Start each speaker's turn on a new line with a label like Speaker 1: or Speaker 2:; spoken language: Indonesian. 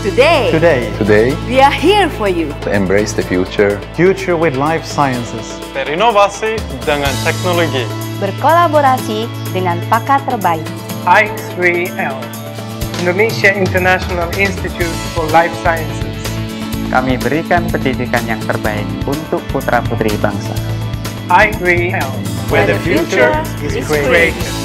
Speaker 1: Today,
Speaker 2: we are here for you.
Speaker 1: to embrace the future.
Speaker 3: Future with life sciences.
Speaker 4: Berinovasi dengan teknologi.
Speaker 5: Berkolaborasi dengan pakar terbaik.
Speaker 6: i3L, Indonesia International Institute for Life Sciences.
Speaker 7: Kami berikan pendidikan yang terbaik untuk putra-putri bangsa.
Speaker 6: i3L,
Speaker 2: Where the future is created.